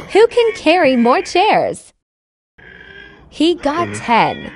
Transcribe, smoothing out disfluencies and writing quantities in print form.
Who can carry more chairs? He got 10.